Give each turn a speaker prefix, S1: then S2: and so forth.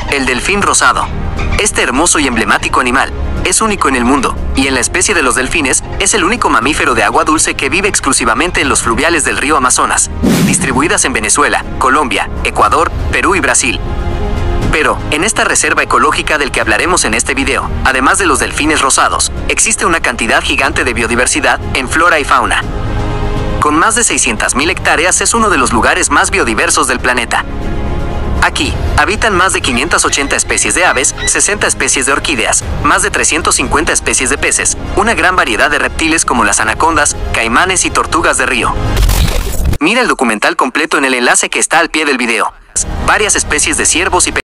S1: El delfín rosado. Este hermoso y emblemático animal es único en el mundo, y en la especie de los delfines es el único mamífero de agua dulce que vive exclusivamente en los fluviales del río Amazonas, distribuidas en Venezuela, Colombia, Ecuador, Perú y Brasil. Pero, en esta reserva ecológica del que hablaremos en este video, además de los delfines rosados, existe una cantidad gigante de biodiversidad en flora y fauna. Con más de 600.000 hectáreas es uno de los lugares más biodiversos del planeta. Aquí, habitan más de 580 especies de aves, 60 especies de orquídeas, más de 350 especies de peces, una gran variedad de reptiles como las anacondas, caimanes y tortugas de río. Mira el documental completo en el enlace que está al pie del video. Varias especies de ciervos y